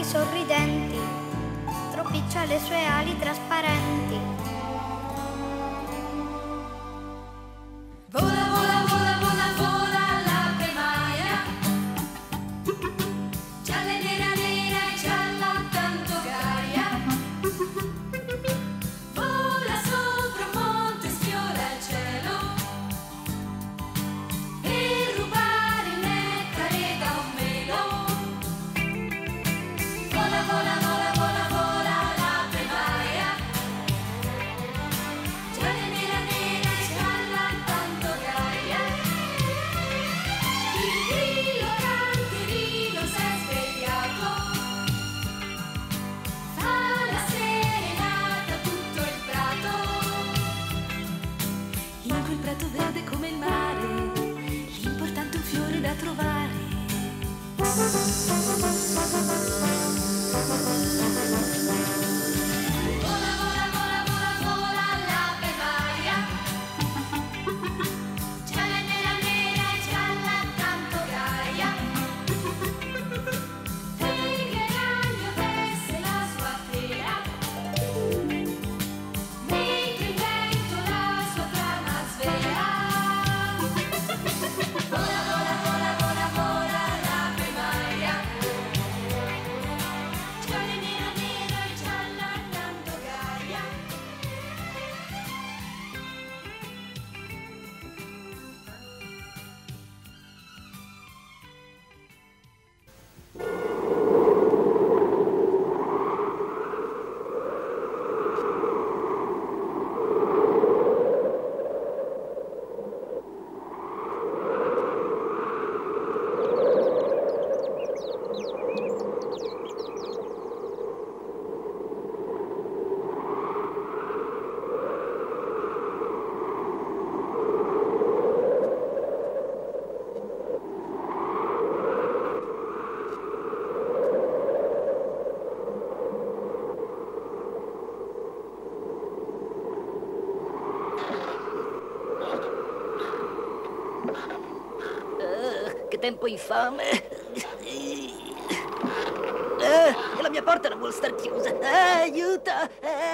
occhi sorridenti, stropiccia le sue ali trasparenti. Vola, vola, vola, vola, vola l'ave Maia, gialla nera nera e gialla tanto gaia, vola sopra un monte, sfiora il cielo, per rubare il nettare da un melo. Vola, vola, vola, vola, vola l'ave Maia, gialla nera nera e gialla tanto gaia. Il grillo canterino s'è svegliato, fa la serenata a tutto il prato. In quel prato verde come il mare, l'importante è un fiore da trovare. Vola, vola, vola, vola, vola l'ave Maia, gialla nera nera e gialla tanto gaia. Il ragno tesse la sua tela, mentre il vento la sua trama svela. Vola, vola, vola, vola, vola l'ave Maia, gialla nera nera e gialla tanto gaia. Che tempo infame. E la mia porta non vuol star chiusa. Aiuta!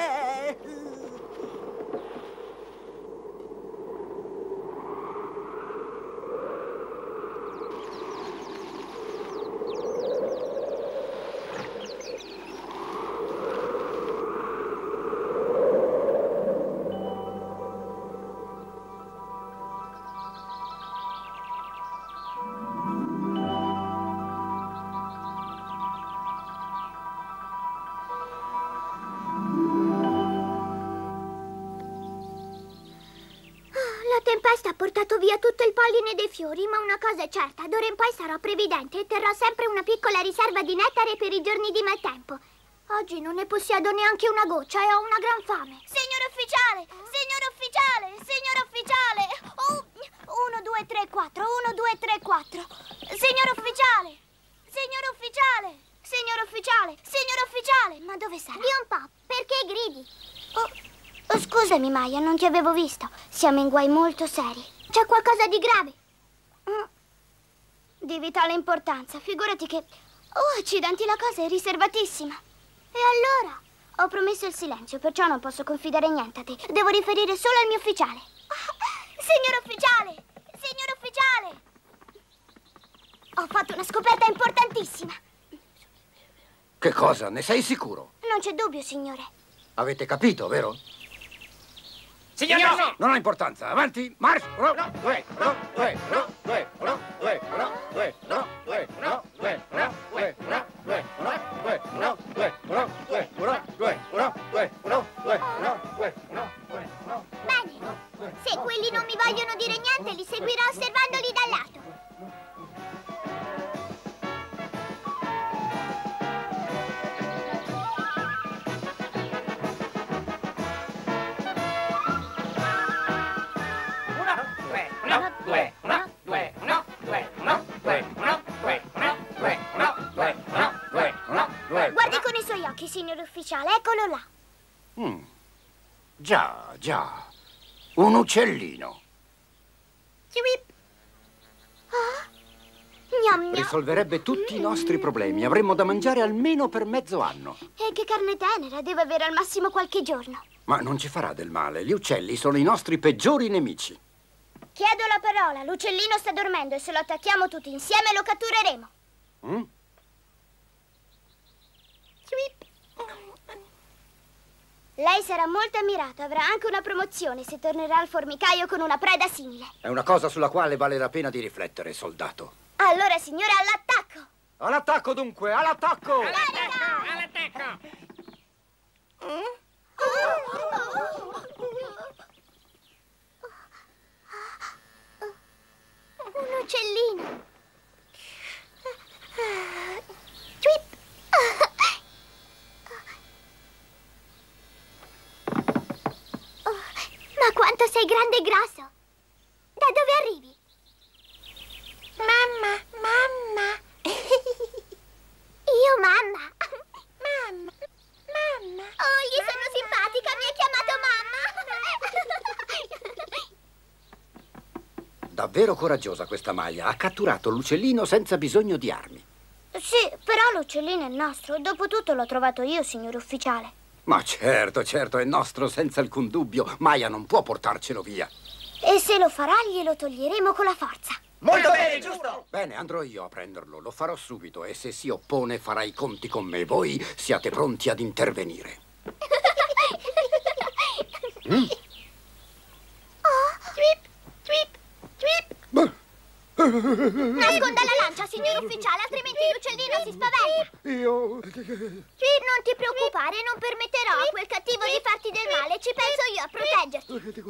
La tempesta ha portato via tutto il polline dei fiori, ma una cosa è certa, d'ora in poi sarò previdente e terrò sempre una piccola riserva di nettare per i giorni di maltempo. Oggi non ne possiedo neanche una goccia e ho una gran fame. Signor ufficiale! Signor ufficiale! Signor ufficiale! 1, 2, 3, 4, 1, 2, 3, 4. Signor ufficiale! Signor ufficiale! Signor ufficiale! Signor ufficiale! Ma dove sarà? Di un po', perché gridi? Scusami, Maya, non ti avevo visto. Siamo in guai molto seri. C'è qualcosa di grave? Di vitale importanza. Figurati che... Oh, accidenti, la cosa è riservatissima. E allora? Ho promesso il silenzio, perciò non posso confidare niente a te. Devo riferire solo al mio ufficiale. Signor ufficiale! Signor ufficiale! Ho fatto una scoperta importantissima. Che cosa? Ne sei sicuro? Non c'è dubbio, signore. Avete capito, vero? Signor no! Non ha importanza. Avanti, marcia! Bene, se quelli non mi vogliono dire niente, li seguirò osservandoli dal lato. Guardi con i suoi occhi, signor ufficiale, eccolo là. Già. Un uccellino. Ah, Gnam gnam. Risolverebbe tutti i nostri problemi. Avremmo da mangiare almeno per mezzo anno. E che carne tenera, deve avere al massimo qualche giorno. Ma non ci farà del male. Gli uccelli sono i nostri peggiori nemici. Chiedo la parola, l'uccellino sta dormendo e se lo attacchiamo tutti insieme lo cattureremo. Mm? Lei sarà molto ammirato, avrà anche una promozione se tornerà al formicaio con una preda simile. È una cosa sulla quale vale la pena di riflettere, soldato. Allora, signora, all'attacco! All'attacco, dunque! All'attacco! All'attacco! Un uccellino! Ma quanto sei grande e grasso! Da dove arrivi? Mamma, mamma! Io mamma! Mamma, mamma! Oh, gli sono simpatica, mi ha chiamato mamma! Davvero coraggiosa questa Maya. Ha catturato l'uccellino senza bisogno di armi. Sì, però l'uccellino è nostro e dopotutto l'ho trovato io, signor ufficiale. Ma certo, certo, è nostro senza alcun dubbio. Maya non può portarcelo via. E se lo farà, glielo toglieremo con la forza. Molto bene, giusto? Bene, andrò io a prenderlo. Lo farò subito e se si oppone farà i conti con me. Voi siate pronti ad intervenire. Nasconda la lancia, signor ufficiale, altrimenti l'uccellino si spaventa. Io... Non ti preoccupare, non permetterò a quel cattivo di farti del male. Ci penso io a proteggerti.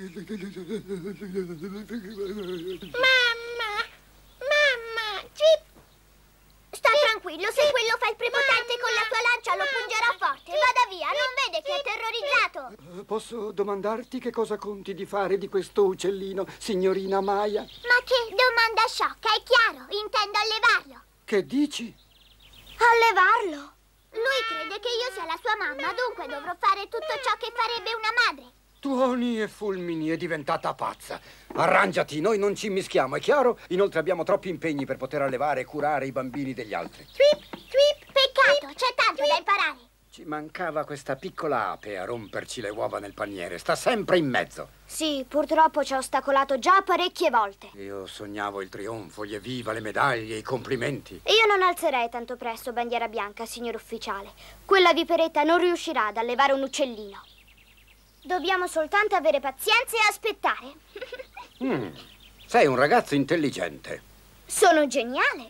Mamma! Mamma! Sta tranquillo, se quello fa il prepotente con la tua lancia lo pungerà forte. Vada via, non vede che è terrorizzato. Posso domandarti che cosa conti di fare di questo uccellino, signorina Maya? Ma che domanda sciocca, è chiaro, intendo allevarlo. Che dici? Allevarlo? Lui crede che io sia la sua mamma, dunque dovrò fare tutto ciò che farebbe una madre. Tuoni e fulmini, è diventata pazza. Arrangiati, noi non ci mischiamo, è chiaro? Inoltre abbiamo troppi impegni per poter allevare e curare i bambini degli altri. Peccato, c'è tanto da imparare. Ci mancava questa piccola ape a romperci le uova nel paniere. Sta sempre in mezzo. Sì, purtroppo ci ha ostacolato già parecchie volte. Io sognavo il trionfo, gli evviva, le medaglie, i complimenti. Io non alzerei tanto presto bandiera bianca, signor ufficiale. Quella viperetta non riuscirà ad allevare un uccellino. Dobbiamo soltanto avere pazienza e aspettare. Sei un ragazzo intelligente. Sono geniale.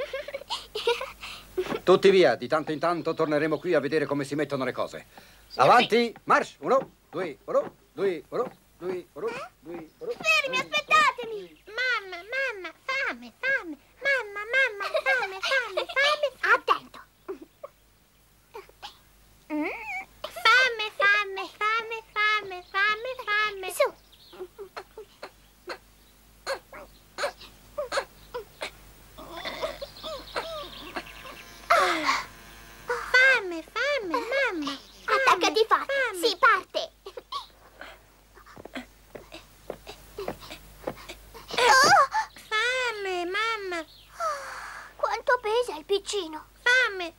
Tutti via, di tanto in tanto torneremo qui a vedere come si mettono le cose. Avanti, march! 1, 2, 1, 2, 1, 2, 1, 2, 1. Fermi, aspettatemi! Mamma, mamma, fame, fame. Mamma, mamma, fame, fame, fame. Attento. Fame, fame, fame, fame, fame, fame. Su. Fame, fame, mamma. Attaccati forte. Si parte. Fame, mamma. Quanto pesa il piccino? Fame.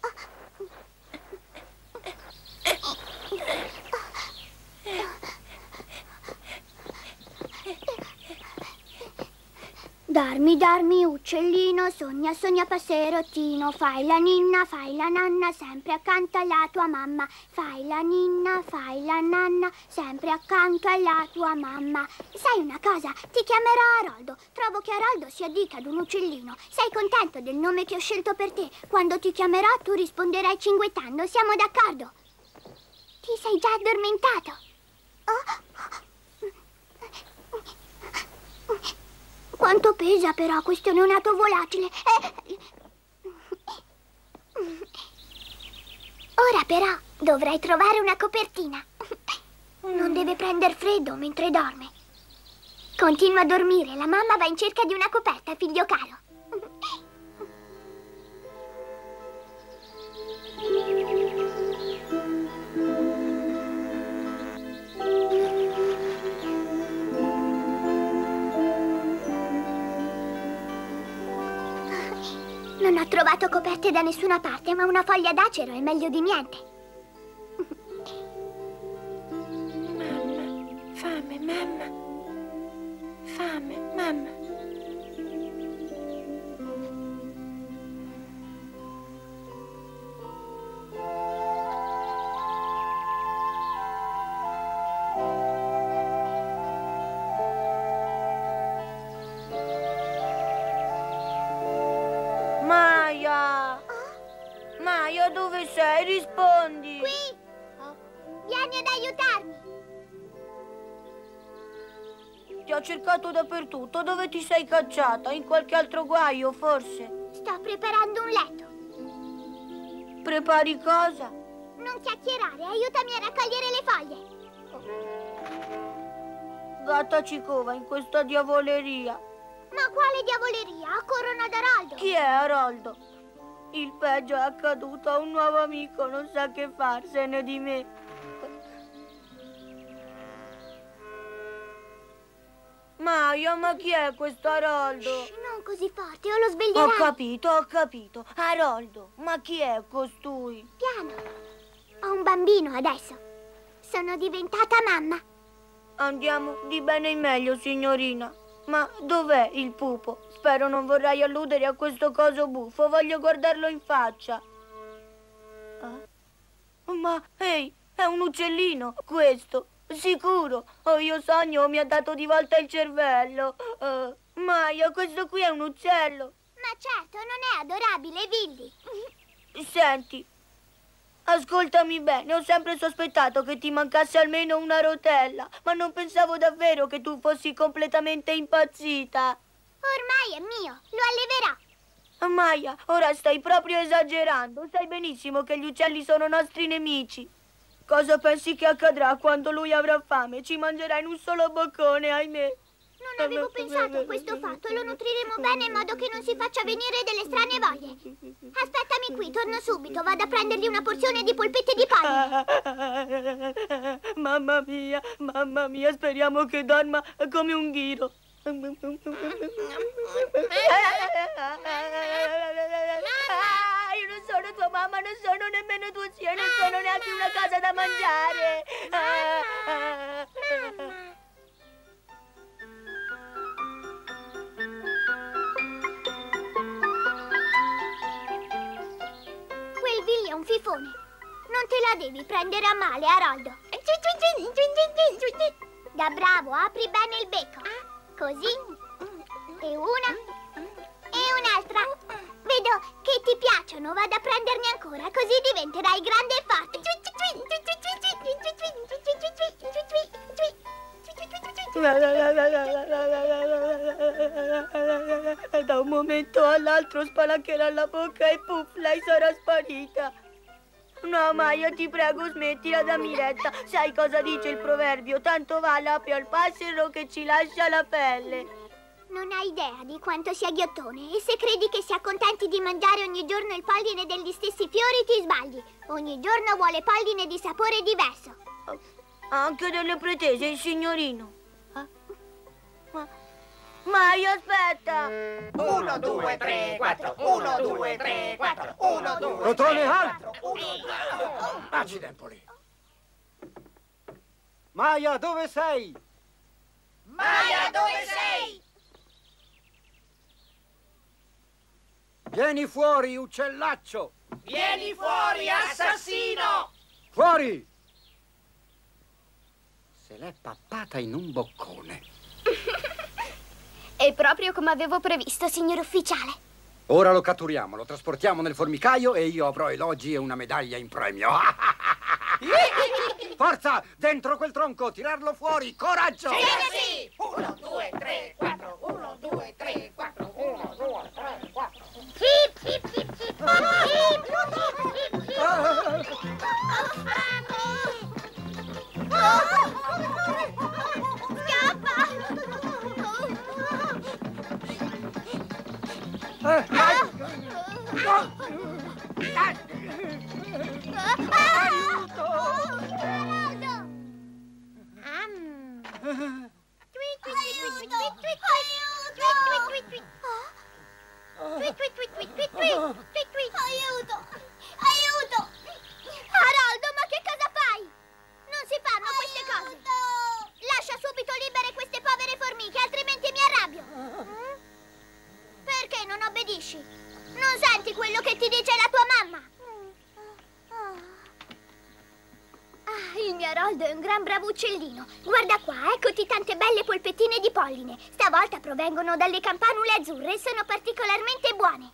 Darmi, uccellino, sogna, sogna passerottino, fai la ninna, fai la nanna, sempre accanto alla tua mamma. Fai la ninna, fai la nanna, sempre accanto alla tua mamma. Sai una cosa? Ti chiamerò Aroldo. Trovo che Aroldo sia dica ad un uccellino. Sei contento del nome che ho scelto per te? Quando ti chiamerò tu risponderai cinguettando, siamo d'accordo? Ti sei già addormentato? Quanto pesa però questo neonato volatile? Ora però dovrai trovare una copertina. Non deve prendere freddo mentre dorme. Continua a dormire, la mamma va in cerca di una coperta, figlio caro. trovato coperte da nessuna parte, ma una foglia d'acero è meglio di niente. Mamma, fame, mamma. Fame, mamma. Maya! Maya, dove sei? Rispondi! Qui! Vieni ad aiutarmi! Ti ho cercato dappertutto. Dove ti sei cacciata? In qualche altro guaio, forse? Sto preparando un letto. Prepari cosa? Non chiacchierare, aiutami a raccogliere le foglie. Gatta ci cova in questa diavoleria. Ma quale diavoleria? Accorrono ad Araldo. Chi è Aroldo? Il peggio è accaduto a un nuovo amico. Non sa che farsene di me. Maya, ma chi è questo Aroldo? Non così forte o lo sveglierai. Ho capito. Aroldo, ma chi è costui? Piano. Ho un bambino adesso. Sono diventata mamma. Andiamo di bene in meglio, signorina. Ma dov'è il pupo? Spero non vorrai alludere a questo coso buffo. Voglio guardarlo in faccia. Ma, ehi, è un uccellino, questo. Sicuro. O io sogno o mi ha dato di volta il cervello. Maya, questo qui è un uccello. Ma certo, non è adorabile, Willy. Senti, ascoltami bene. Ho sempre sospettato che ti mancasse almeno una rotella, ma non pensavo davvero che tu fossi completamente impazzita. Ormai è mio, lo alleverò. Maya, ora stai proprio esagerando. Sai benissimo che gli uccelli sono nostri nemici. Cosa pensi che accadrà quando lui avrà fame? Ci mangerà in un solo boccone, ahimè. Non avevo pensato a questo fatto. Lo nutriremo bene in modo che non si faccia venire delle strane voglie. Aspettami qui, torno subito. Vado a prendergli una porzione di polpette di pollo. Mamma mia, speriamo che dorma come un ghiro. Io non sono tua mamma, non sono nemmeno tuo zio, non sono neanche una cosa da mangiare. Quel Willy è un fifone. Non te la devi prendere a male, Aroldo. Da bravo, apri bene il becco. Così. E una. E un'altra. Vedo che ti piacciono. Vado a prenderne ancora, così diventerai grande e forte. Da un momento all'altro spalancherà la bocca e puff, lei sarà sparita. No, Maya, ti prego, smettila, dammi retta. Sai cosa dice il proverbio? Tanto va l'appio al passero che ci lascia la pelle. Non hai idea di quanto sia ghiottone. E se credi che si accontenti di mangiare ogni giorno il polline degli stessi fiori, ti sbagli. Ogni giorno vuole polline di sapore diverso. Anche delle pretese, il signorino. Maya, aspetta! 1, 2, 3, 4. 1, 2, 3, 4. 1, 2, Rotone 3, alto! 4. Accidentoli. Maya, dove sei? Maya, dove sei? Vieni fuori, uccellaccio! Vieni fuori, assassino! Fuori! Se l'è pappata in un boccone. È proprio come avevo previsto, signor ufficiale. Ora lo catturiamo, lo trasportiamo nel formicaio e io avrò elogi e una medaglia in premio. Forza! Dentro quel tronco! Tirarlo fuori! Coraggio! Sì! 1, 2, 3, 4. 1, 2, 3, 4. 1, 2, 3, 4. Aroldo è un gran bravo uccellino. Guarda qua, eccoti tante belle polpettine di polline. Stavolta provengono dalle campanule azzurre e sono particolarmente buone.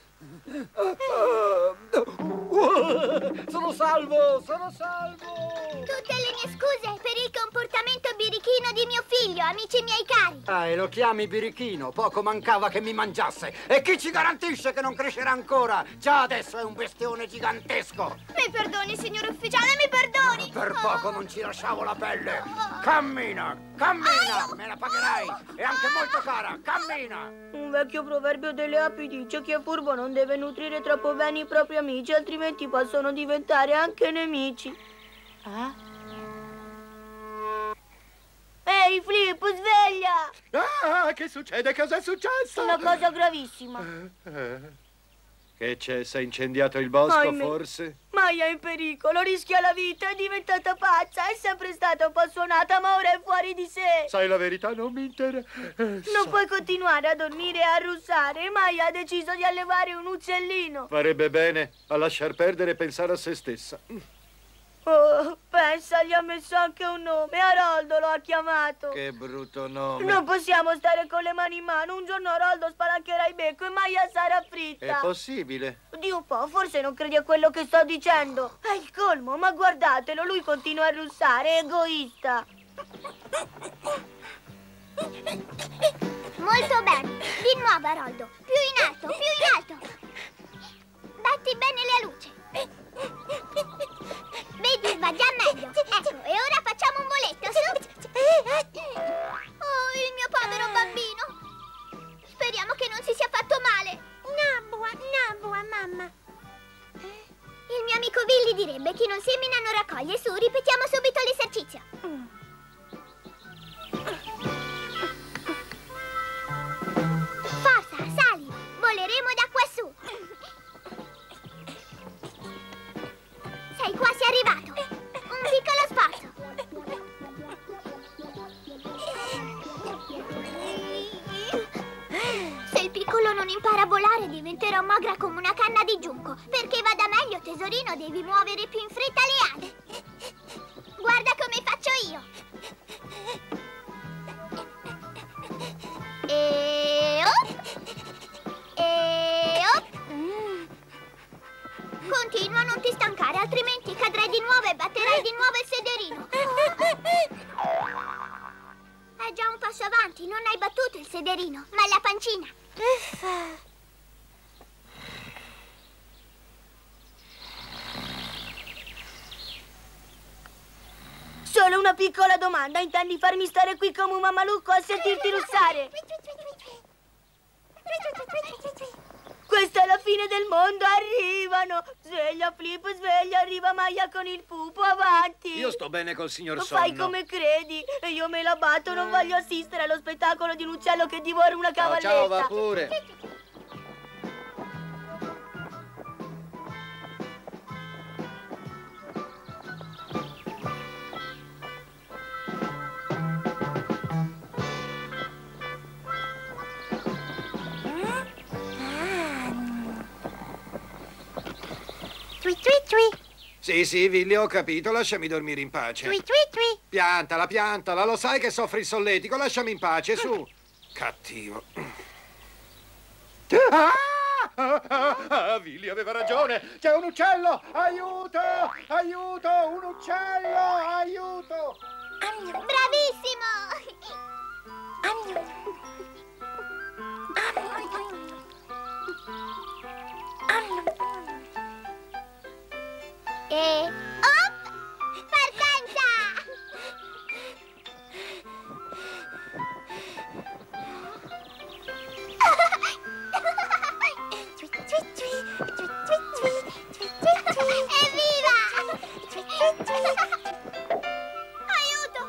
Sono salvo, sono salvo! Tutte le mie scuse per il comportamento birichino di mio figlio, amici miei cari. E lo chiami birichino? Poco mancava che mi mangiasse. E chi ci garantisce che non crescerà ancora? Già adesso è un bestione gigantesco. Mi perdoni, signor ufficiale, mi perdoni. Per poco non ci lasciavo la pelle. Cammina, cammina, me la pagherai. È anche molto cara, cammina. Un vecchio proverbio delle api dice che è furbo non deve nutrire troppo bene i propri amici, altrimenti possono diventare anche nemici. Ehi, Flip, sveglia! Ah, che succede? Cos'è successo? Una cosa gravissima. Che c'è? Si è incendiato il bosco, Ahimè. forse? Maya è in pericolo, rischia la vita, è diventata pazza, è sempre stata un po' suonata, ma ora è fuori di sé. Sai la verità, non mi interessa. Non puoi continuare a dormire e a russare. Maya ha deciso di allevare un uccellino. Farebbe bene a lasciar perdere e pensare a se stessa. Oh, pensa, gli ha messo anche un nome. Aroldo lo ha chiamato. Che brutto nome. Non possiamo stare con le mani in mano. Un giorno Aroldo spalancherà il becco e Maya sarà fritta. È possibile. Di un po', forse non credi a quello che sto dicendo. È il colmo, ma guardatelo, lui continua a russare, è egoista. Molto bene. Di nuovo, Aroldo. Più in alto, più in alto. Batti bene la luce. Vedi, va già meglio. Ecco, e ora facciamo un voletto, su. Oh, il mio povero bambino. Speriamo che non si sia fatto male. Nabua, mamma. Il mio amico Willy direbbe chi non semina non raccoglie. Su, ripetiamo subito l'esercizio. Forza, sali. Voleremo da quassù. Sei quasi arrivato. Un piccolo sforzo. Se il piccolo non impara a volare diventerò magra come una canna di giunco. Perché vada meglio, tesorino, devi muovere più in fretta le ali. Guarda come faccio io. E op. E op. Continua, non ti stancare, altrimenti cadrai di nuovo e batterai di nuovo il sederino. È già un passo avanti, non hai battuto il sederino, ma la pancina. Solo una piccola domanda, intendi farmi stare qui come un mammalucco a sentirti russare? Questa è la fine del mondo, arrivano! Sveglia, Flip, sveglia, arriva Maya con il pupo, avanti! Io sto bene col signor Sonno. Fai come credi, e io me la batto, non voglio assistere allo spettacolo di un uccello che divora una cavalletta! Ciao, va pure! Sì, Willy, ho capito, lasciami dormire in pace. Piantala, lo sai che soffri il solletico, lasciami in pace, su. Cattivo. Willy aveva ragione, c'è un uccello, aiuto, aiuto, un uccello, aiuto. Bravissimo! E op! Partenza! Evviva! Aiuto!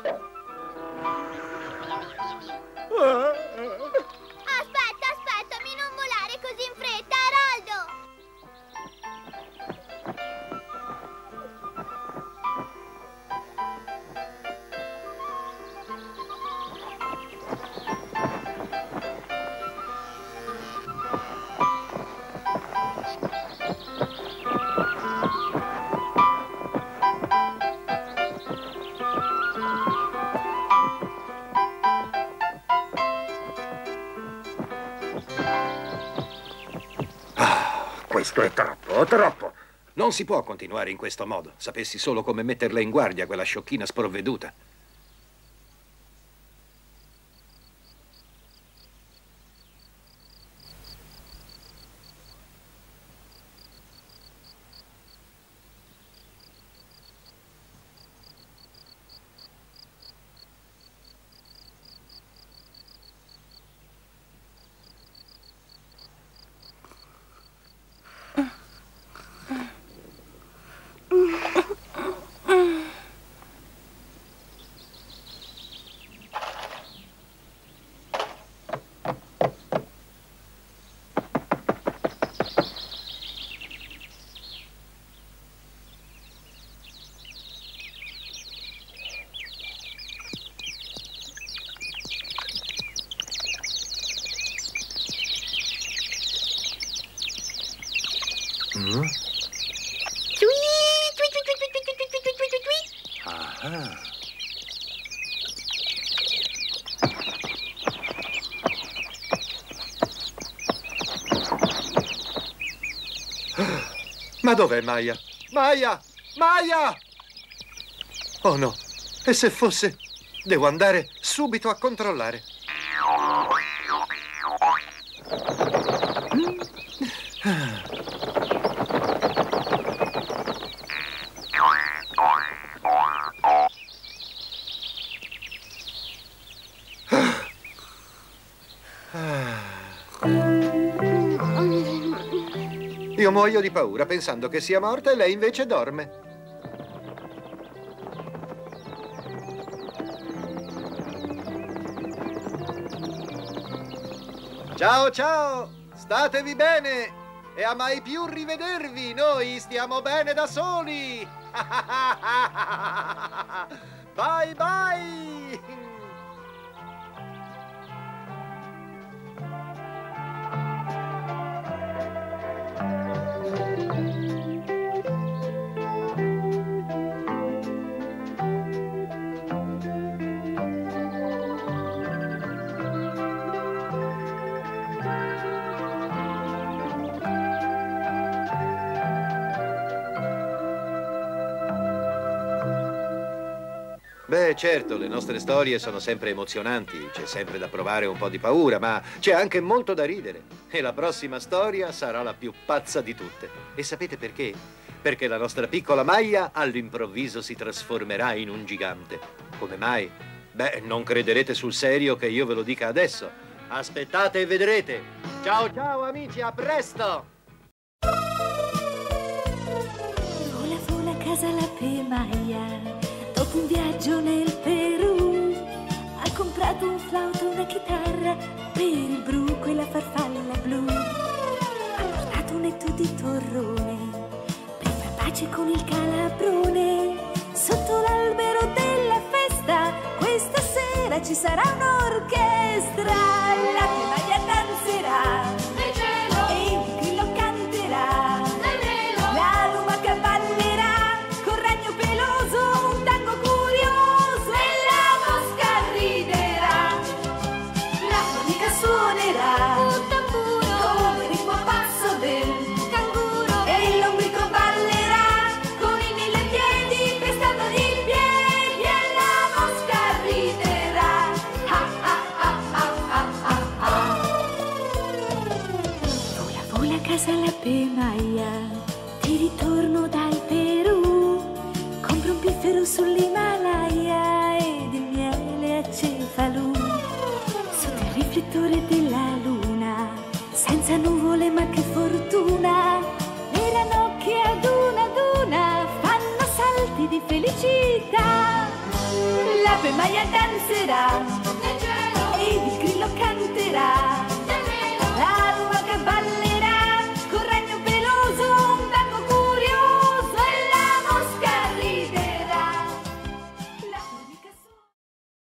Aspettami, non volare così in fretta, Aroldo! Questo è troppo, troppo. Non si può continuare in questo modo. Sapessi solo come metterla in guardia, quella sciocchina sprovveduta. Ma dov'è Maya? Maya! Maya! Oh no, e se fosse? Devo andare subito a controllare. Io muoio di paura pensando che sia morta e lei invece dorme. Ciao, ciao! Statevi bene! E a mai più rivedervi! Noi stiamo bene da soli! Bye, bye! Beh, certo, le nostre storie sono sempre emozionanti, c'è sempre da provare un po' di paura, ma c'è anche molto da ridere. E la prossima storia sarà la più pazza di tutte. E sapete perché? Perché la nostra piccola Maya all'improvviso si trasformerà in un gigante. Come mai? Beh, non crederete sul serio che io ve lo dica adesso. Aspettate e vedrete. Ciao, ciao amici, a presto! Vola, vola, casa la Maya. Dopo un viaggio nel Perù ha comprato un flauto, una chitarra per il bruco e la farfalla blu. Ha portato un etù di torrone per far pace con il calabrone. Sotto l'albero della festa questa sera ci sarà un'orchestra. La Maya danzerà nel cielo e il grillo canterà nel nero. La lumaca ballerà col ragno peloso un tango curioso e la mosca riderà. La formica suonerà un tamburo con il ritmo passo del canguro e l'ombrico ballerà con i 1000 piedi prestando i piedi e la mosca riderà. Ah ah ah ah ah ah ah. Vola, vola a casa la Maya, di ritorno dal Perù. Compro un piffero sull'Himalaya ed il miele a cefalù. Sotto il riflettore della luna, senza nuvole ma che fortuna, le ranocchie ad una fanno salti di felicità. La Maya danzerà nel cielo ed il grillo canterà